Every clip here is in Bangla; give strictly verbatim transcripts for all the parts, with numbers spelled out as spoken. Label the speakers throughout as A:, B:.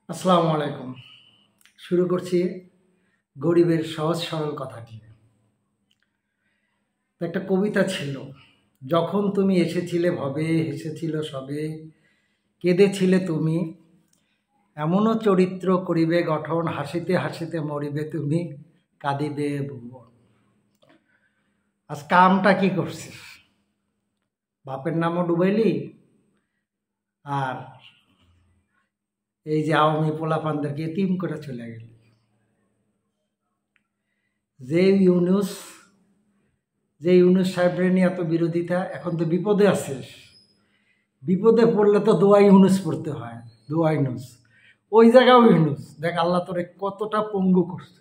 A: আসসালামু আলাইকুম। শুরু করছি গরিবের সহজ সরল কথাটি। একটা কবিতা ছিল, যখন তুমি এসেছিলে ভবে হেসেছিল সবে, কেঁদেছিলে তুমি, এমনও চরিত্র করিবে গঠন, হাসিতে হাসিতে মরিবে তুমি, কাঁদিবে ভুবন। আজ কামটা কি করছিস? বাপের নামও ডুবাইলি, আর এই যে আওয়ামী পোলাপানদেরকে এতিম করে চলে গেলি। যে ইউনুস যে ইউনুস সাহেবের নিয়ে এত বিরোধিতা, এখন তো বিপদে আছিস। বিপদে পড়লে তো দোয়া ইউনুস পড়তে হয়, দোয়া ইউনুস। ওই জায়গাও ইউনুস, দেখ আল্লাহ তোরে কতটা পঙ্গু করছে,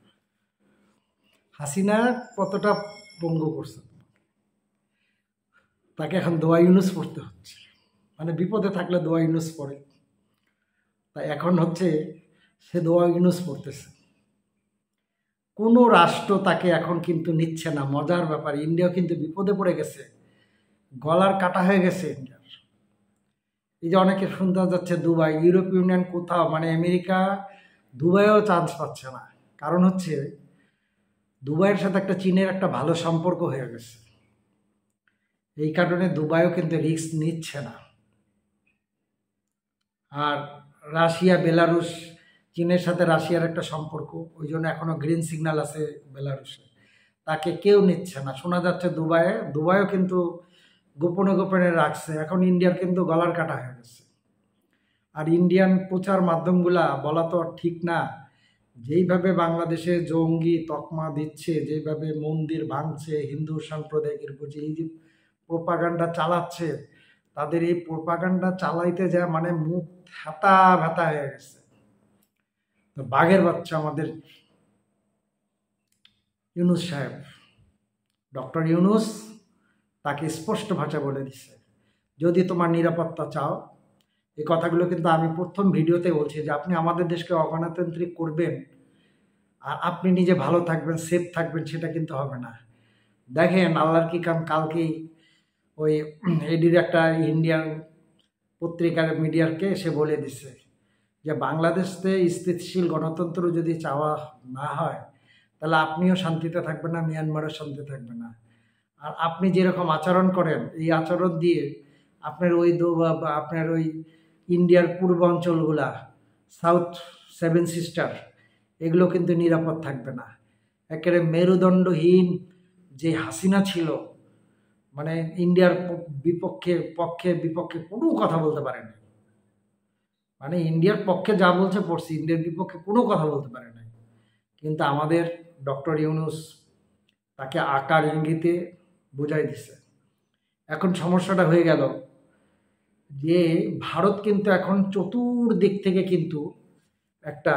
A: হাসিনা কতটা পঙ্গু করছে, তাকে এখন দোয়া ইউনুস পড়তে হচ্ছে। মানে বিপদে থাকলে দোয়া ইউনুস পড়ে, তা এখন হচ্ছে সে দোয়া ইউনুস পড়তেছে। কোনো রাষ্ট্র তাকে এখন কিন্তু নিচ্ছে না। মজার ব্যাপার, ইন্ডিয়া কিন্তু বিপদে পড়ে গেছে, গলার কাটা হয়ে গেছে ইন্ডিয়ার। এই যে অনেকে শুনতে যাচ্ছে দুবাই, ইউরোপ ইউনিয়ন কোথাও, মানে আমেরিকা দুবাইও চান্স পাচ্ছে না। কারণ হচ্ছে দুবাইয়ের সাথে একটা চীনের একটা ভালো সম্পর্ক হয়ে গেছে, এই কারণে দুবাইও কিন্তু রিস্ক নিচ্ছে না। আর রাশিয়া বেলারুশ, চীনের সাথে রাশিয়ার একটা সম্পর্ক, ওই জন্য এখনো গ্রিন সিগন্যাল আছে বেলারুশে, তাকে কেউ নিচ্ছে না। শোনা যাচ্ছে দুবাইয়ে দুবাইও কিন্তু গোপনে গোপনে রাখছে। এখন ইন্ডিয়ার কিন্তু গলার কাটা হয়ে গেছে। আর ইন্ডিয়ান প্রচার মাধ্যমগুলা বলা তো ঠিক না, যেইভাবে বাংলাদেশে জঙ্গি তকমা দিচ্ছে, যেভাবে মন্দির ভাঙছে, হিন্দু সাম্প্রদায়িকের প্রতি এই যে প্রোপাগান্ডা চালাচ্ছে, তাদের এই প্রোপাগান্ডা চালাইতে যায় মানে মুখ হাতা ভাতা হয়ে গেছে। তো বাঘের বাচ্চা আমাদের ইউনুস সাহেব, ডক্টর ইউনুস, তাকে স্পষ্ট ভাষা বলে দিচ্ছে, যদি তোমার নিরাপত্তা চাও, এই কথাগুলো কিন্তু আমি প্রথম ভিডিওতে বলছি যে আপনি আমাদের দেশকে অগণতান্ত্রিক করবেন আর আপনি নিজে ভালো থাকবেন, সেফ থাকবেন, সেটা কিন্তু হবে না। দেখেন আল্লাহর কি কাম, কালকেই ওই এডির একটা ইন্ডিয়ান পত্রিকার মিডিয়ারকে সে বলে দিছে যে বাংলাদেশে স্থিতিশীল গণতন্ত্র যদি চাওয়া না হয়, তাহলে আপনিও শান্তিতে থাকবেন না, মিয়ানমারও শান্তি থাকবে না। আর আপনি যেরকম আচরণ করেন, এই আচরণ দিয়ে আপনার ওই আপনার ওই ইন্ডিয়ার পূর্ব অঞ্চলগুলা, সাউথ সেভেন সিস্টার, এগুলো কিন্তু নিরাপদ থাকবে না। একেবারে মেরুদণ্ডহীন যে হাসিনা ছিল, মানে ইন্ডিয়ার বিপক্ষে পক্ষে বিপক্ষে কোনো কথা বলতে পারেনি। মানে ইন্ডিয়ার পক্ষে যা বলছে পড়ছি, ইন্ডিয়ার বিপক্ষে কোনো কথা বলতে পারে নাই। কিন্তু আমাদের ডক্টর ইউনুস তাকে আকার ইঙ্গিতে বুঝাই দিছে। এখন সমস্যাটা হয়ে গেল যে ভারত কিন্তু এখন চতুর্দিক থেকে কিন্তু একটা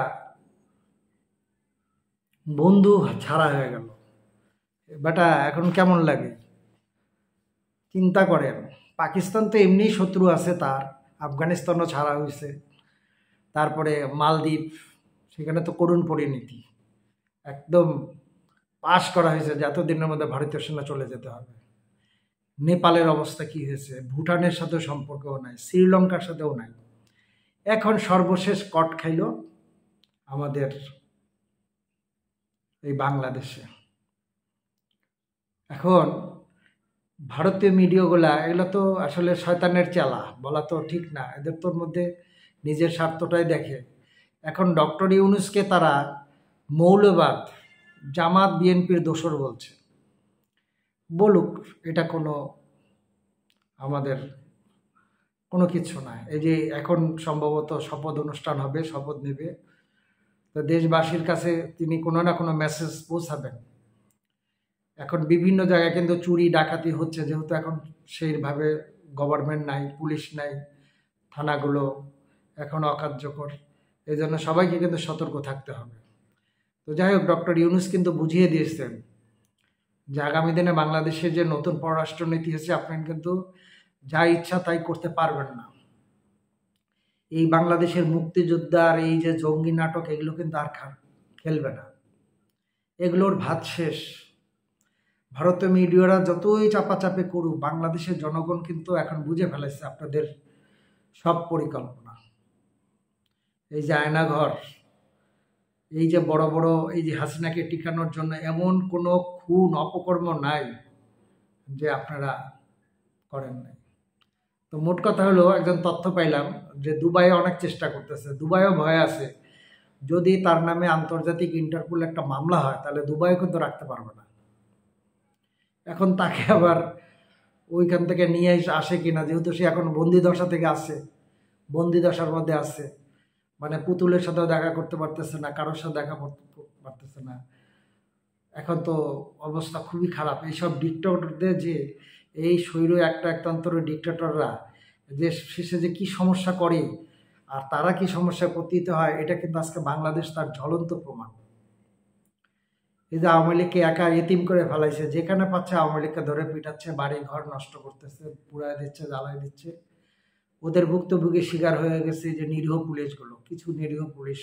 A: বন্ধু ছাড়া হয়ে গেল। বেটা এখন কেমন লাগে চিন্তা করেন, পাকিস্তান তো এমনি শত্রু আছে তার, আফগানিস্তানও ছাড়া হয়েছে, তারপরে মালদ্বীপ, সেখানে তো করুণ পরিণতি, একদম পাশ করা হয়েছে যে এতদিনের মধ্যে ভারতীয় সেনা চলে যেতে হবে। নেপালের অবস্থা কি হয়েছে, ভুটানের সাথেও সম্পর্কও নাই, শ্রীলঙ্কার সাথেও নাই। এখন সর্বশেষ কট খাইল আমাদের এই বাংলাদেশে। এখন ভারতীয় মিডিয়াগুলা, এগুলো তো আসলে শয়তানের চালা, বলা তো ঠিক না, এদের তোর মধ্যে নিজের স্বার্থটাই দেখে। এখন ডক্টর ইউনুসকে তারা মৌলবাদ, জামাত বিএনপির দোসর বলছে। বলুক, এটা কোনো আমাদের কোনো কিছু না। এই যে এখন সম্ভবত শপথ অনুষ্ঠান হবে, শপথ নেবে, তো দেশবাসীর কাছে তিনি কোনো না কোনো মেসেজ পৌঁছাবেন। এখন বিভিন্ন জায়গায় কিন্তু চুরি ডাকাতি হচ্ছে, যেহেতু এখন সেইভাবে গভর্নমেন্ট নাই, পুলিশ নাই, থানাগুলো এখন অকার্যকর, এই জন্য সবাইকে কিন্তু সতর্ক থাকতে হবে। তো যাই হোক, ডক্টর ইউনুস কিন্তু বুঝিয়ে দিয়েছেন যে আগামী দিনে বাংলাদেশের যে নতুন পররাষ্ট্রনীতি হচ্ছে, আপনি কিন্তু যা ইচ্ছা তাই করতে পারবেন না। এই বাংলাদেশের মুক্তিযোদ্ধা আর এই যে জঙ্গি নাটক, এগুলো কিন্তু আর খেলবে না, এগুলোর ভাত শেষ। ভারতীয় মিডিয়ারা যতই চাপাচাপি করুক, বাংলাদেশের জনগণ কিন্তু এখন বুঝে ফেলেছে আপনাদের সব পরিকল্পনা। এই যে আয়নাঘর, এই যে বড় বড় এই যে হাসিনাকে টিকানোর জন্য এমন কোনো খুন অপকর্ম নাই যে আপনারা করেন নাই। তো মোট কথা হলো, একজন তথ্য পাইলাম যে দুবাইয়ে অনেক চেষ্টা করতেছে, দুবাইও ভয় আছে যদি তার নামে আন্তর্জাতিক ইন্টারপোল একটা মামলা হয় তাহলে দুবাইও কিন্তু রাখতে পারবে না। এখন তাকে আবার ওইখান থেকে নিয়ে আসে কিনা, যেহেতু সে এখন বন্দি দশা থেকে আসে, বন্দি দশার মধ্যে আছে, মানে পুতুলের সাথেও দেখা করতে পারতেছে না, কারোর সাথে দেখা করতে পারতেছে না। এখন তো অবস্থা খুবই খারাপ। এইসব ডিক্টেটরদের যে এই স্বৈর একটা একতন্ত্র ডিক্টেটররা যে শেষে যে কি সমস্যা করে আর তারা কি সমস্যায় পতিত হয়, এটা কিন্তু আজকে বাংলাদেশ তার জ্বলন্ত প্রমাণ। এই যে আওয়ামী লীগকে একা এতিম করে ফেলাইছে, যেখানে পাচ্ছে আওয়ামী লীগকে ধরে পিটাচ্ছে, বাড়ি ঘর নষ্ট করতেছে, পুড়ায় দিচ্ছে, জ্বালাই দিচ্ছে। ওদের ভুক্তভোগী শিকার হয়ে গেছে যে নিরীহ পুলিশগুলো, কিছু নিরীহ পুলিশ।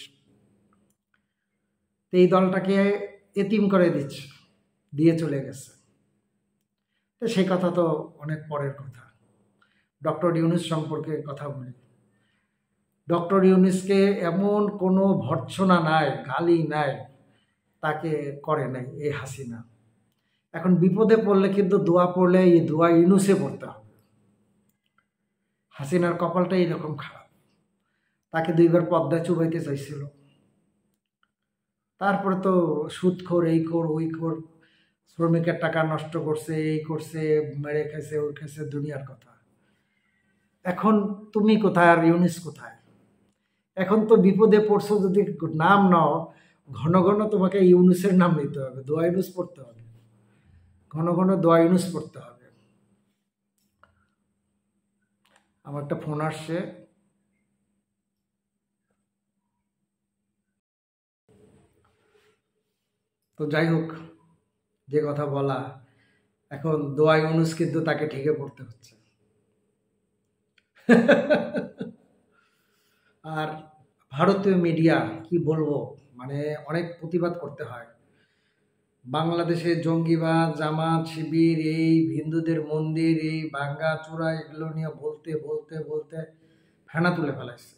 A: তো এই দলটাকে এতিম করে দিচ্ছে, দিয়ে চলে গেছে। তো সেই কথা তো অনেক পরের কথা। ডক্টর ইউনূস সম্পর্কে কথা বলি। ডক্টর ইউনূসকে এমন কোনো ভর্ৎসনা নাই, গালি নাই, তাকে করে নাই এই হাসিনা। এখন বিপদে পড়লে কিন্তু দোয়া পড়লে এই দোয়া ইউনূসে পড়তে হবে। হাসিনার কপালটা এইরকম খারাপ, তাকে দুইবার পদ্মায় চুবাইতে চাইছিল, তারপরে তো সুদখোর, এই খোর, ওই খোর, শ্রমিকের টাকা নষ্ট করছে, এই করছে, মেরে খেয়েছে, ওই খেয়েছে, দুনিয়ার কথা। এখন তুমি কোথায় আর ইউনূস কোথায়? এখন তো বিপদে পড়ছো, যদি নাম নাও ঘন ঘন তোমাকে ইউনূসের নাম নিতে হবে, দোয়া ইউনূস পড়তে হবে, ঘন ঘন দোয়া ইউনূস পড়তে হবে। আমার একটা ফোন আসছে। তো যাই হোক, যে কথা বলা, এখন দোয়া ইউনূস কিন্তু তাকে ঠিকে পড়তে হচ্ছে। আর ভারতীয় মিডিয়া কি বলবো, মানে অনেক প্রতিবাদ করতে হয়। বাংলাদেশে জঙ্গিবাদ, জামাত, শিবির, এই হিন্দুদের মন্দির, এই ভাঙ্গা চূড়া, এগুলো নিয়ে বলতে বলতে বলতে ফেনা তুলে ফেলাইছে।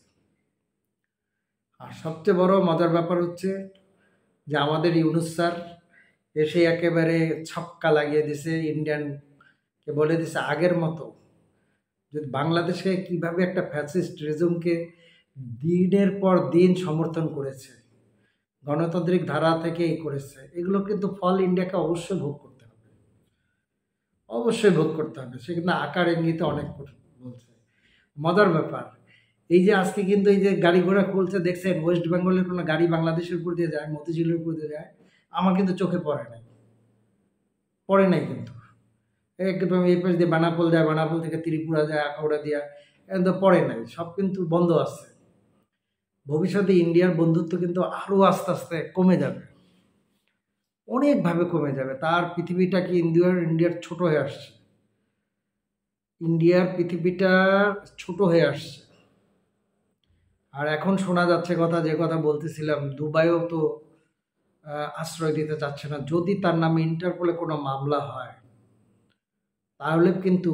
A: আর সবচেয়ে বড় মজার ব্যাপার হচ্ছে যে আমাদের ইউনূস স্যার এসে একেবারে ছক্কা লাগিয়ে দিছে, ইন্ডিয়ানকে বলে দিছে আগের মতো যদি বাংলাদেশে কিভাবে একটা ফ্যাসিস্ট রেজুমকে দিনের পর দিন সমর্থন করেছে, গণতান্ত্রিক ধারা থেকেই করেছে, এগুলো কিন্তু ফল ইন্ডিয়াকে অবশ্যই ভোগ করতে হবে, অবশ্যই ভোগ করতে হবে। সে কিন্তু আকার ইঙ্গিতে অনেক বলছে। মজার ব্যাপার এই যে আজকে কিন্তু এই যে গাড়ি ঘোড়া খুলছে, দেখছেন ওয়েস্ট বেঙ্গলের কোনো গাড়ি বাংলাদেশের উপর দিয়ে যায়, মতিঝিলের উপর দিয়ে যায়, আমার কিন্তু চোখে পড়ে নাই, পড়ে নাই কিন্তু। একদম এই পাশ দিয়ে বানাপোল যায়, বানাপোল থেকে ত্রিপুরা যায়, আখাউড়া দিয়া, একদম পড়ে নাই, সব কিন্তু বন্ধ আছে। ভবিষ্যতে ইন্ডিয়ার বন্ধুত্ব কিন্তু আরও আস্তে আস্তে কমে যাবে, অনেকভাবে কমে যাবে। তার পৃথিবীটা কি ইন্ডিয়ার ইন্ডিয়ার ছোট হয়ে আসছে, ইন্ডিয়ার পৃথিবীটা ছোট হয়ে আসছে। আর এখন শোনা যাচ্ছে কথা, যে কথা বলতেছিলাম, দুবাইও তো আশ্রয় দিতে চাচ্ছে না। যদি তার নামে ইন্টারপোলে কোনো মামলা হয় তাহলে কিন্তু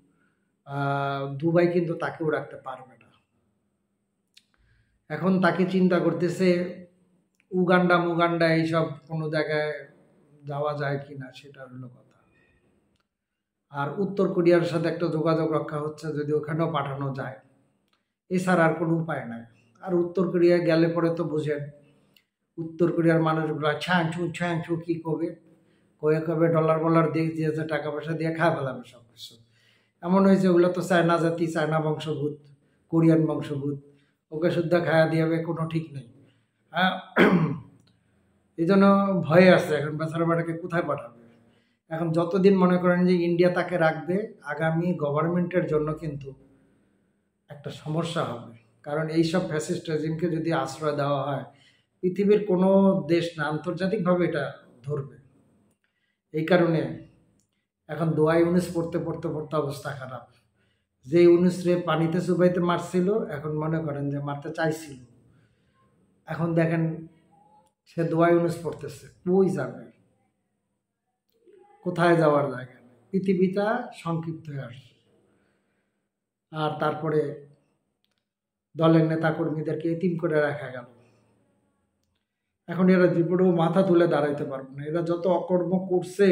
A: দুবাই কিন্তু তাকেও রাখতে পারবে না। এখন তাকে চিন্তা করতেছে উগান্ডা মুগান্ডা এইসব কোনো জায়গায় যাওয়া যায় কি না, সেটা হলো কথা। আর উত্তর কোরিয়ার সাথে একটা যোগাযোগ রক্ষা হচ্ছে, যদি ওখানেও পাঠানো যায়, এছাড়া আর কোনো উপায় নাই। আর উত্তর কোরিয়া গেলে পরে তো বুঝেন উত্তর কোরিয়ার মানুষগুলো ছ্যাঁচু ছ্যাঁচু কী করবে, কয়ে কবে ডলার বলার দিয়ে দিয়েছে, টাকা পয়সা দিয়ে খাওয়া ফেলাবে সব কিছু। এমন হয়েছে ওগুলো তো চায়না জাতি, চায়না বংশভূত, কোরিয়ান বংশভূত, ওকে শুদ্ধ খাওয়া দিয়াবে কোনো ঠিক নেই। হ্যাঁ, এই জন্য ভয়ে আছে এখন, বেচারা বেটাকে কোথায় পাঠাবে। এখন যতদিন মনে করেন যে ইন্ডিয়া তাকে রাখবে, আগামী গভর্নমেন্টের জন্য কিন্তু একটা সমস্যা হবে। কারণ এইসব ফ্যাসিস্ট রেজিমকে যদি আশ্রয় দেওয়া হয়, পৃথিবীর কোনো দেশ না আন্তর্জাতিকভাবে এটা ধরবে। এই কারণে এখন দোয়া ইউনূস পড়তে পড়তে পড়তে অবস্থা খারাপ। যে ইউনূস রে পানিতে চুবাইতে মারছিল, এখন মনে করেন যে মারতে চাইছিল, এখন দেখেন সে দোয়া ইউনূস পড়তেছে, কই যাবে, কোথায় যাওয়ার জায়গা নেই, পৃথিবীটা সংক্ষিপ্ত হয়ে আসছে। আর তারপরে দলের নেতাকর্মীদেরকে এতিম করে রাখা গেল। এখন এরা জীবনেও মাথা তুলে দাঁড়াইতে পারবে না। এরা যত অকর্ম করছে,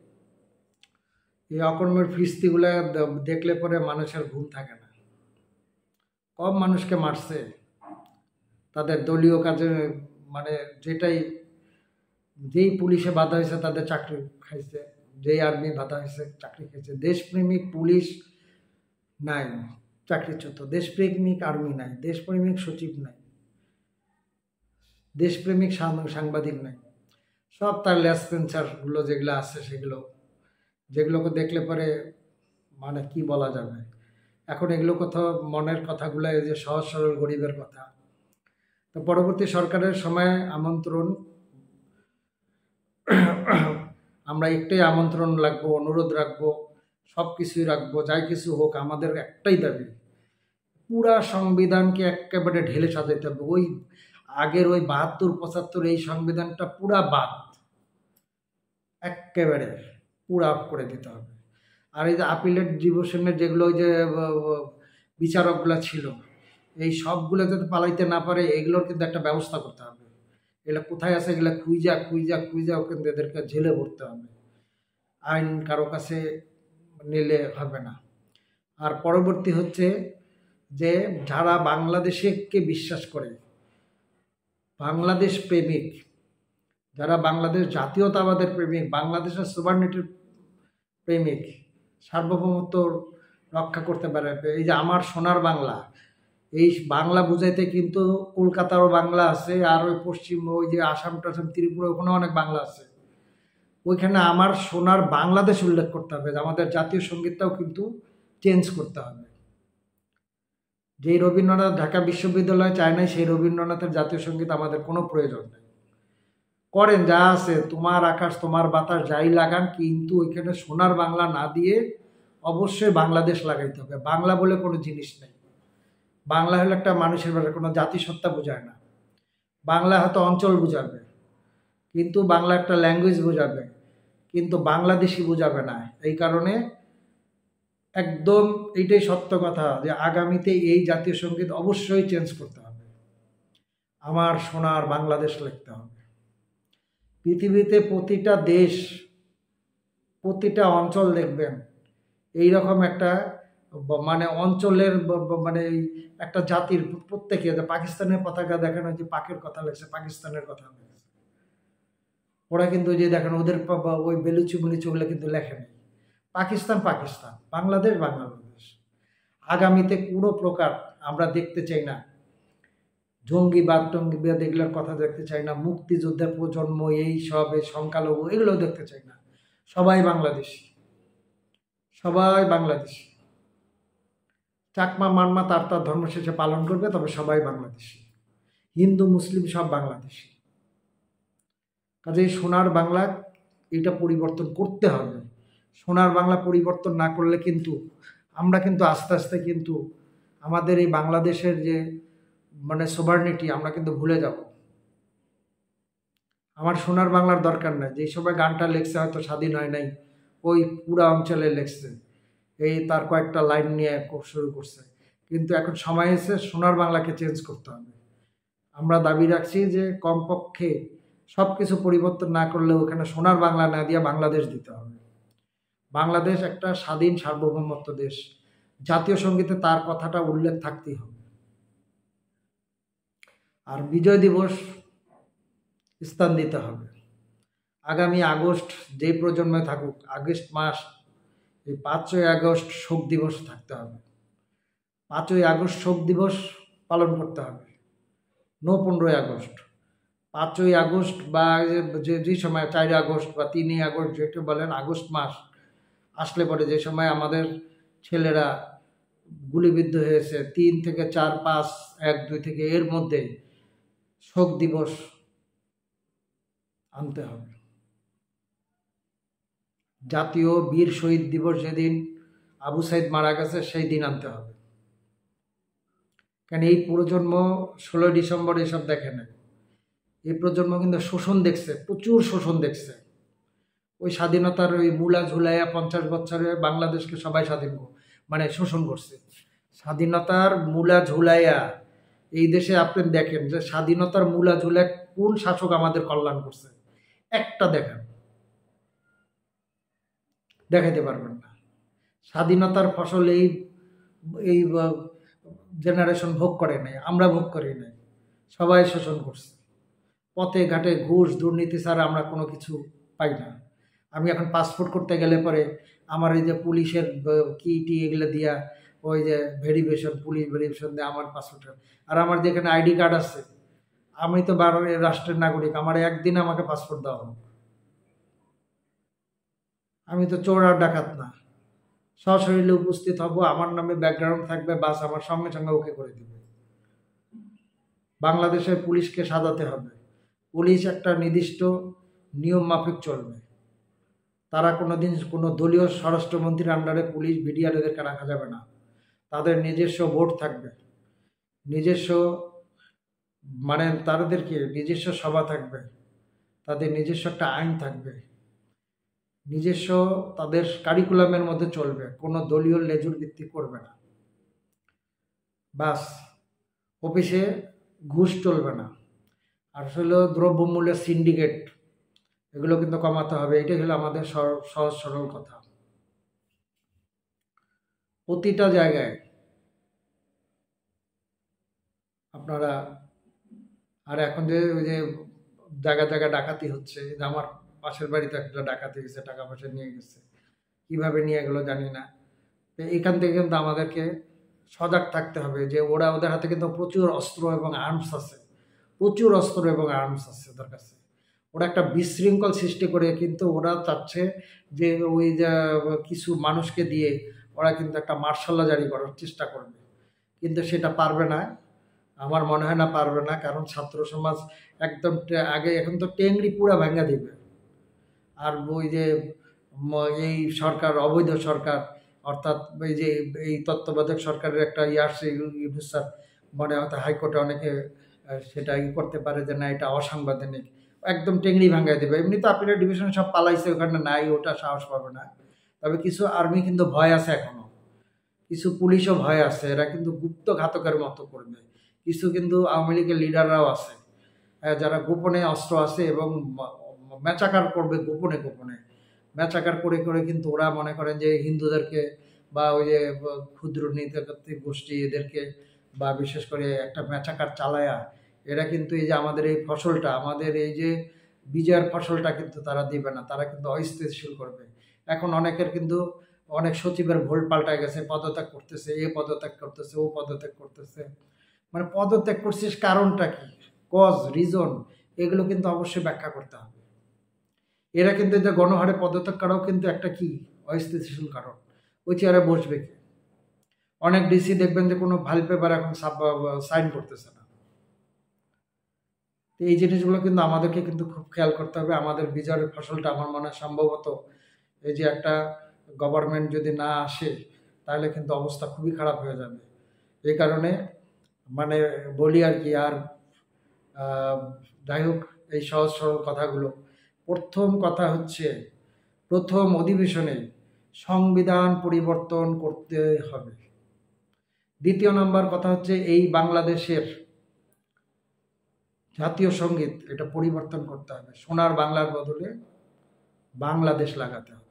A: এই অকর্মের ফিস্তিগুলো দেখলে পরে মানুষের ঘুম থাকে না। কম মানুষকে মারছে, তাদের দলীয় কাজে মানে যেটাই, যেই পুলিশে বাধা হয়েছে তাদের চাকরি খাইছে, যেই আর্মি বাধা হয়েছে চাকরি খাইছে। দেশপ্রেমিক পুলিশ নাই, চাকরিচ্যুত। দেশপ্রেমিক আর্মি নাই, দেশপ্রেমিক সচিব নাই, দেশপ্রেমিক সাংবাদিক নাই। সব তার লেসপেন্সারগুলো যেগুলো আছে সেগুলো, যেগুলোকে দেখলে পরে মানে কি বলা যাবে। এখন এগুলো কথা, মনের কথাগুলো, এই যে সহজ সরল গরিবের কথা। তো পরবর্তী সরকারের সময় আমন্ত্রণ, আমরা একটাই আমন্ত্রণ রাখবো, অনুরোধ রাখবো, সব কিছুই রাখবো, যাই কিছু হোক, আমাদের একটাই দাবি, পুরা সংবিধানকে একেবারে ঢেলে সাজাইতে হবে। ওই আগের ওই বাহাত্তর পঁচাত্তর এই সংবিধানটা পুরা বাদ, একেবারে পুরা করে দিতে হবে। আর এই যে আপিলেট ডিভিশনের যেগুলো ওই যে বিচারকগুলো ছিল, এই সবগুলো যাতে পালাইতে না পারে, এগুলোর কিন্তু একটা ব্যবস্থা করতে হবে। এগুলো কোথায় আছে এগুলো খুঁজা খুঁজা খুঁজা কিন্তু এদেরকে জেলে ভরতে হবে। আইন কারো কাছে নিলে হবে না। আর পরবর্তী হচ্ছে যে যারা বাংলাদেশকে বিশ্বাস করে, বাংলাদেশ প্রেমিক, যারা বাংলাদেশ জাতীয়তাবাদের প্রেমিক, বাংলাদেশের সুভার্নিটির প্রেমিক, সার্বভৌমত্ব রক্ষা করতে পারে, এই যে আমার সোনার বাংলা, এই বাংলা বুঝাইতে কিন্তু কলকাতারও বাংলা আছে, আর ওই পশ্চিম ওই যে আসাম টাসাম ত্রিপুরা ওখানে অনেক বাংলা আছে। ওইখানে আমার সোনার বাংলাদেশ উল্লেখ করতে হবে। আমাদের জাতীয় সঙ্গীতটাও কিন্তু চেঞ্জ করতে হবে। যেই রবীন্দ্রনাথ ঢাকা বিশ্ববিদ্যালয় চায় নাই, সেই রবীন্দ্রনাথের জাতীয় সঙ্গীত আমাদের কোনো প্রয়োজন নেই। করেন যা আছে, তোমার আকাশ তোমার বাতাস যাই লাগান, কিন্তু ওইখানে সোনার বাংলা না দিয়ে অবশ্যই বাংলাদেশ লাগাইতে হবে। বাংলা বলে কোনো জিনিস নেই। বাংলা হলো একটা মানুষের ব্যাপার, কোনো জাতিসত্তা বোঝায় না। বাংলা হয়তো অঞ্চল বোঝাবে, কিন্তু বাংলা একটা ল্যাঙ্গুয়েজ বোঝাবে, কিন্তু বাংলাদেশি বোঝাবে না। এই কারণে একদম এইটাই সত্য কথা যে আগামীতে এই জাতীয় সঙ্গীত অবশ্যই চেঞ্জ করতে হবে। আমার সোনার বাংলাদেশ লিখতে হবে। পৃথিবীতে প্রতিটা দেশ, প্রতিটা অঞ্চল দেখবেন এইরকম একটা মানে অঞ্চলের মানে একটা জাতির প্রত্যেকে, পাকিস্তানের পতাকা দেখানো, যে পাকের কথা লেগেছে, পাকিস্তানের কথা লেগেছে, ওরা কিন্তু যে দেখেন ওদের ওই বেলুচি মুলুচি ওগুলো কিন্তু লেখে নেই। পাকিস্তান পাকিস্তান, বাংলাদেশ বাংলাদেশ। আগামীতে কোনো প্রকার আমরা দেখতে চাই না জঙ্গিবাদ টঙ্গিবাদ, এগুলোর কথা দেখতে চাই না। মুক্তিযোদ্ধার প্রজন্ম, এই সব এই সংখ্যালঘু, এগুলো দেখতে চাই না। সবাই বাংলাদেশি, সবাই বাংলাদেশি। চাকমা মানমা তার তার ধর্ম শেষে পালন করবে, তবে সবাই বাংলাদেশি। হিন্দু মুসলিম সব বাংলাদেশি। কাজেই সোনার বাংলা এটা পরিবর্তন করতে হবে। সোনার বাংলা পরিবর্তন না করলে কিন্তু আমরা কিন্তু আস্তে আস্তে কিন্তু আমাদের এই বাংলাদেশের যে মানে সোভার্নিটি আমরা কিন্তু ভুলে যাব। আমার সোনার বাংলার দরকার নাই। যেই সময় গানটা লেখছে হয়তো স্বাধীন হয় নাই, ওই পুরা অঞ্চলে লেখছে, এই তার কয়েকটা লাইন নিয়ে শুরু করছে। কিন্তু এখন সময় এসে সোনার বাংলাকে চেঞ্জ করতে হবে। আমরা দাবি রাখছি যে কমপক্ষে সব কিছু পরিবর্তন না করলে ওখানে সোনার বাংলা না দিয়ে বাংলাদেশ দিতে হবে। বাংলাদেশ একটা স্বাধীন সার্বভৌমত্ব দেশ, জাতীয় সঙ্গীতে তার কথাটা উল্লেখ থাকতেই হবে। আর বিজয় দিবস স্থান দিতে হবে। আগামী আগস্ট যে প্রজন্মে থাকুক, আগস্ট মাস, এই পাঁচই আগস্ট শোক দিবস থাকতে হবে। পাঁচই আগস্ট শোক দিবস পালন করতে হবে, নো পনেরোই আগস্ট। পাঁচই আগস্ট বা যে যে সময় চারই আগস্ট বা তিনই আগস্ট যেটা বলেন, আগস্ট মাস আসলে পরে যে সময় আমাদের ছেলেরা গুলিবিদ্ধ হয়েছে, তিন থেকে চার পাঁচ এক দুই থেকে এর মধ্যে শোক দিবস আনতে হবে। জাতীয় বীর শহীদ দিবস যেদিন আবু সাইদ মারা গেছে সেই দিন আনতে হবে। কেন এই প্রজন্ম ষোলোই ডিসেম্বর এসব দেখে না। এই প্রজন্ম কিন্তু শোষণ দেখছে, প্রচুর শোষণ দেখছে। ওই স্বাধীনতার ওই মূলা ঝুলাইয়া পঞ্চাশ বছরে বাংলাদেশকে সবাই স্বাধীন মানে শোষণ করছে। স্বাধীনতার মূলা ঝুলাইয়া এই দেশে আপনি দেখেন যে স্বাধীনতার মূলা ঝুলে কোন শাসক আমাদের কল্যাণ করছে, একটা দেখেন, দেখাইতে পারবেন না। স্বাধীনতার ফসল এই এই জেনারেশন ভোগ করে নাই, আমরা ভোগ করি নাই, সবাই শোষণ করছে। পথে ঘাটে ঘুষ দুর্নীতি ছাড়া আমরা কোনো কিছু পাই না। আমি এখন পাসপোর্ট করতে গেলে পরে আমার এই যে পুলিশের কি টি এগুলো দিয়া ওই যে ভেরিফিকেশন, পুলিশ ভেরিফিকেশন দিয়ে আমার পাসপোর্ট, আর আমার যেখানে আইডি কার্ড আছে, আমি তো বারো রাষ্ট্রের নাগরিক, আমার একদিন আমাকে পাসপোর্ট দেওয়া হোক। আমি তো চোর আর ডাকাত না, সশরীরে উপস্থিত হব, আমার নামে ব্যাকগ্রাউন্ড থাকবে, বাস আমার সঙ্গে সঙ্গে ওকে করে দেবে। বাংলাদেশের পুলিশকে সাজাতে হবে, পুলিশ একটা নির্দিষ্ট নিয়ম মাফিক চলবে। তারা কোনোদিন কোনো দলীয় স্বরাষ্ট্রমন্ত্রীর আন্ডারে পুলিশ বিডিআর এদেরকে রাখা যাবে না। তাদের নিজস্ব ভোট থাকবে, নিজস্ব মানে তাদেরকে নিজস্ব সভা থাকবে, তাদের নিজস্ব একটা আইন থাকবে, নিজস্ব তাদের কারিকুলামের মধ্যে চলবে, কোনো দলীয় লেজুর ভিত্তি করবে না। বাস, অফিসে ঘুষ চলবে না। আর হলো দ্রব্যমূল্যের সিন্ডিকেট, এগুলো কিন্তু কমাতে হবে। এটাই হলো আমাদের সহজ সরল কথা। প্রতিটা জায়গায় আপনারা, আর এখন যে ওই যে জায়গা জায়গা ডাকাতি হচ্ছে, আমার পাশের বাড়িতে একটা ডাকাতি হয়েছে, টাকা পয়সা নিয়ে গেছে, কিভাবে নিয়ে গেলো জানি না। এখান থেকে কিন্তু আমাদেরকে সজাগ থাকতে হবে যে ওরা, ওদের হাতে কিন্তু প্রচুর অস্ত্র এবং আর্মস আছে, প্রচুর অস্ত্র এবং আর্মস আছে ওদের কাছে। ওরা একটা বিশৃঙ্খল সৃষ্টি করে কিন্তু ওরা চাচ্ছে যে ওই যে কিছু মানুষকে দিয়ে ওরা কিন্তু একটা মার্শাল ল জারি করার চেষ্টা করবে, কিন্তু সেটা পারবে না, আমার মনে হয় না পারবে না। কারণ ছাত্র সমাজ একদম আগে, এখন তো টেংরি পুরা ভাঙা দিবে। আর ওই যে এই সরকার, অবৈধ সরকার, অর্থাৎ এই যে এই তত্ত্বাবধায়ক সরকারের একটা ইয়ে আসছে, ইউনুস স্যার, মনে হয়তো হাইকোর্টে অনেকে সেটা ই করতে পারে যে না এটা অসাংবিধানিক, একদম টেংরি ভাঙাই দেবে। এমনি তো আপিলের ডিভিশন সব পালাইছে, ওখানে নাই, ওটা সাহস পাবে না। তবে কিছু আর্মি কিন্তু ভয় আছে এখনো, কিছু পুলিশও ভয় আছে, এরা কিন্তু গুপ্ত ঘাতকের মতো করবে। কিছু কিন্তু আওয়ামী লীগের লিডাররাও আছে যারা গোপনে অস্ত্র আছে এবং ম্যাচাকার করবে, গোপনে গোপনে ম্যাচাকার করে করে কিন্তু ওরা মনে করেন যে হিন্দুদেরকে বা ওই যে ক্ষুদ্র নৃতাত্ত্বিক গোষ্ঠী এদেরকে, বা বিশেষ করে একটা ম্যাচাকার চালায়া এরা কিন্তু এই যে আমাদের এই ফসলটা, আমাদের এই যে বিজয়ের ফসলটা কিন্তু তারা দিবে না, তারা কিন্তু অস্থিতিশীল করবে। এখন অনেকের কিন্তু অনেক সচিবের ভোল্ট পাল্টায় গেছে, পদত্যাগ করতেছে, এ পদত্যাগ করতেছে, ও পদত্যাগ করতেছে। মানে পদত্যাগ করছিস কারণটা কি, কজ, রিজন, এগুলো কিন্তু অবশ্যই ব্যাখ্যা করতে হবে। এরা কিন্তু যে গণহারে পদত্যাগ করাও কিন্তু একটা কি অস্থিতিশীল কারণ, ওই চেয়ারে বসবে কি। অনেক ডিসি দেখবেন যে কোনো ফাইল পেপার এখন সাইন করতেছে না। তো এই জিনিসগুলো কিন্তু আমাদেরকে কিন্তু খুব খেয়াল করতে হবে। আমাদের বিজয়ের ফসলটা আমার মনে হয় সম্ভবত এই যে একটা গভর্নমেন্ট যদি না আসে তাহলে কিন্তু অবস্থা খুবই খারাপ হয়ে যাবে। এই কারণে মানে বলি আর কি, আর যাই হোক, এই সহজ সরল কথাগুলো। প্রথম কথা হচ্ছে, প্রথম অধিবেশনে সংবিধান পরিবর্তন করতে হবে। দ্বিতীয় নম্বর কথা হচ্ছে এই বাংলাদেশের জাতীয় সঙ্গীত, এটা পরিবর্তন করতে হবে, সোনার বাংলার বদলে বাংলাদেশ লাগাতে হবে।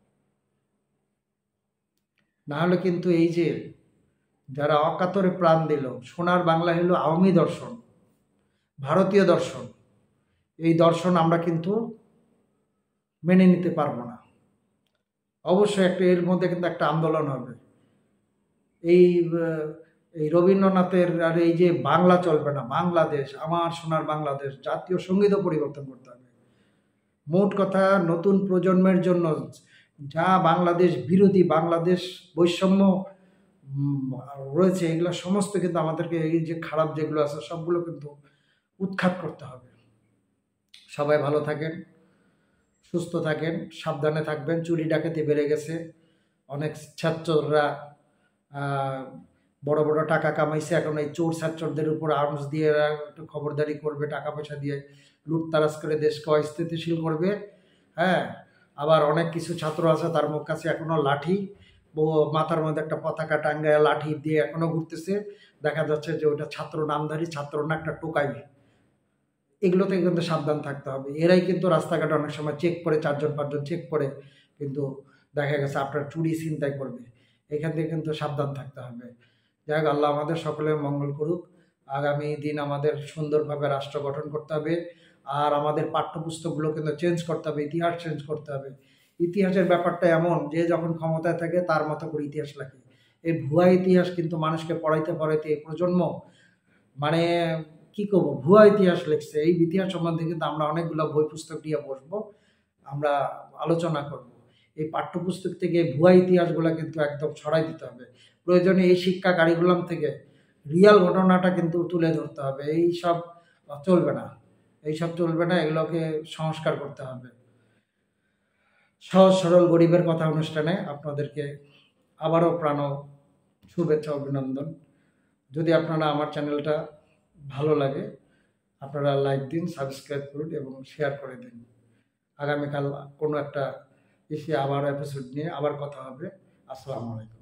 A: না হলে কিন্তু এই যে যারা অকাতরে প্রাণ দিল, সোনার বাংলা হলো আওয়ামী দর্শন, ভারতীয় দর্শন, এই দর্শন আমরা কিন্তু মেনে নিতে পারবো না। অবশ্যই একটা এর মধ্যে কিন্তু একটা আন্দোলন হবে। এই এই রবীন্দ্রনাথের আর এই যে বাংলা চলবে না, বাংলাদেশ আমার সোনার বাংলাদেশ, জাতীয় সঙ্গীতও পরিবর্তন করতে হবে। মোট কথা, নতুন প্রজন্মের জন্য যা বাংলাদেশ বিরোধী, বাংলাদেশ বৈষম্য রয়েছে, এগুলো সমস্ত কিন্তু আমাদেরকে, এই যে খারাপ যেগুলো আছে সবগুলো কিন্তু উৎখাত করতে হবে। সবাই ভালো থাকেন, সুস্থ থাকেন, সাবধানে থাকবেন। চুরি ডাকাতি বেড়ে গেছে, অনেক ছাত্ররা বড় বড় টাকা কামাইছে, এখন এই চোর ছাত্রদের উপর আর্মস দিয়ে একটু খবরদারি করবে, টাকা পয়সা দিয়ে লুটতারাজ করে দেশকে অস্থিতিশীল করবে। হ্যাঁ, আবার অনেক কিছু ছাত্র আছে তার মুখ কাছে এখনও লাঠি, মাথার মধ্যে একটা পতাকা টাঙ্গায় লাঠি দিয়ে এখনও ঘুরতেছে। দেখা যাচ্ছে যে ওটা ছাত্র নামধারী, ছাত্র না একটা টোকাই। এগুলো থেকে কিন্তু সাবধান থাকতে হবে। এরাই কিন্তু রাস্তাঘাটে অনেক সময় চেক করে, চারজন পাঁচজন চেক করে কিন্তু দেখা গেছে আপনার চুরি ছিনতাই করবে। এখান থেকে কিন্তু সাবধান থাকতে হবে। যাই হোক, আল্লাহ আমাদের সকলের মঙ্গল করুক। আগামী দিন আমাদের সুন্দরভাবে রাষ্ট্র গঠন করতে হবে। আর আমাদের পাঠ্যপুস্তকগুলো কিন্তু চেঞ্জ করতে হবে, ইতিহাস চেঞ্জ করতে হবে। ইতিহাসের ব্যাপারটা এমন যে যখন ক্ষমতায় থাকে তার মতো করে ইতিহাস লেখে। এই ভুয়া ইতিহাস কিন্তু মানুষকে পড়াইতে পড়াইতে এই প্রজন্ম মানে কি করব, ভুয়া ইতিহাস লিখছে। এই ইতিহাস সম্বন্ধে কিন্তু আমরা অনেকগুলো বই পুস্তক নিয়ে বসবো, আমরা আলোচনা করব। এই পাঠ্যপুস্তক থেকে ভুয়া ইতিহাসগুলো কিন্তু একদম ছড়াই দিতে হবে। প্রয়োজনে এই শিক্ষা কারিকুলাম থেকে রিয়াল ঘটনাটা কিন্তু তুলে ধরতে হবে। এই সব চলবে না, এইসব চলবে না, এগুলোকে সংস্কার করতে হবে। সহজ সরল গরিবের কথা অনুষ্ঠানে আপনাদেরকে আবারও প্রাণ শুভেচ্ছা, অভিনন্দন। যদি আপনারা আমার চ্যানেলটা ভালো লাগে আপনারা লাইক দিন, সাবস্ক্রাইব করুন এবং শেয়ার করে দিন। আগামীকাল কোনো একটা এসে আবার এপিসোড নিয়ে আবার কথা হবে। আসসালামু আলাইকুম।